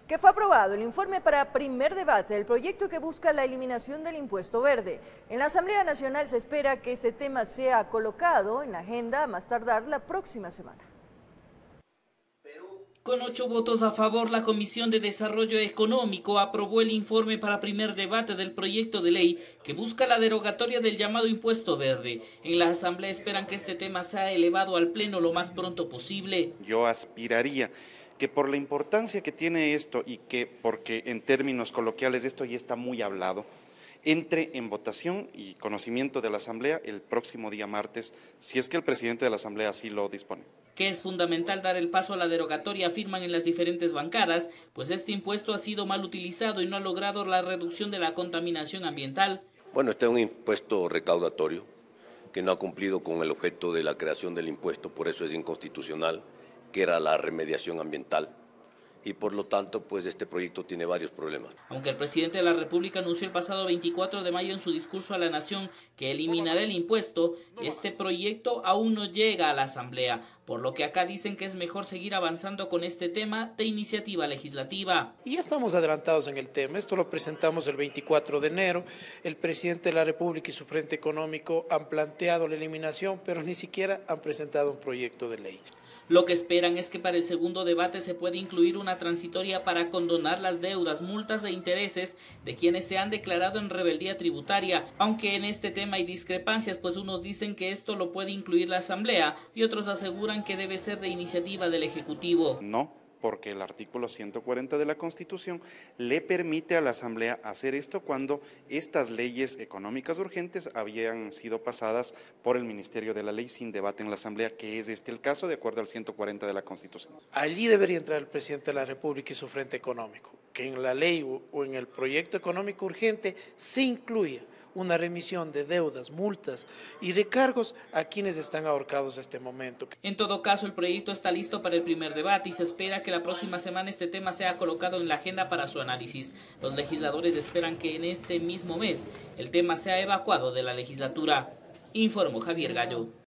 Que fue aprobado el informe para primer debate del proyecto que busca la eliminación del impuesto verde. En la Asamblea Nacional se espera que este tema sea colocado en la agenda a más tardar la próxima semana. Con 8 votos a favor, la Comisión de Desarrollo Económico aprobó el informe para primer debate del proyecto de ley que busca la derogatoria del llamado impuesto verde. En la Asamblea esperan que este tema sea elevado al Pleno lo más pronto posible. Yo aspiraría que por la importancia que tiene esto y que porque en términos coloquiales esto ya está muy hablado, entre en votación y conocimiento de la Asamblea el próximo día martes, si es que el presidente de la Asamblea así lo dispone. Que es fundamental dar el paso a la derogatoria, afirman en las diferentes bancadas, pues este impuesto ha sido mal utilizado y no ha logrado la reducción de la contaminación ambiental. Bueno, este es un impuesto recaudatorio que no ha cumplido con el objeto de la creación del impuesto, por eso es inconstitucional, que era la remediación ambiental. Y por lo tanto, pues este proyecto tiene varios problemas. Aunque el presidente de la República anunció el pasado 24 de mayo en su discurso a la nación que eliminará el impuesto, este proyecto aún no llega a la Asamblea, por lo que acá dicen que es mejor seguir avanzando con este tema de iniciativa legislativa. Y ya estamos adelantados en el tema, esto lo presentamos el 24 de enero, el presidente de la República y su Frente Económico han planteado la eliminación, pero ni siquiera han presentado un proyecto de ley. Lo que esperan es que para el segundo debate se pueda incluir una transitoria para condonar las deudas, multas e intereses de quienes se han declarado en rebeldía tributaria, aunque en este tema hay discrepancias, pues unos dicen que esto lo puede incluir la Asamblea y otros aseguran que debe ser de iniciativa del Ejecutivo. No, porque el artículo 140 de la Constitución le permite a la Asamblea hacer esto cuando estas leyes económicas urgentes habían sido pasadas por el Ministerio de la Ley sin debate en la Asamblea, que es este el caso de acuerdo al 140 de la Constitución. Allí debería entrar el presidente de la República y su Frente Económico, que en la ley o en el proyecto económico urgente se incluya una remisión de deudas, multas y recargos a quienes están ahorcados en este momento. En todo caso, el proyecto está listo para el primer debate y se espera que la próxima semana este tema sea colocado en la agenda para su análisis. Los legisladores esperan que en este mismo mes el tema sea evacuado de la legislatura. Informó Javier Gallo.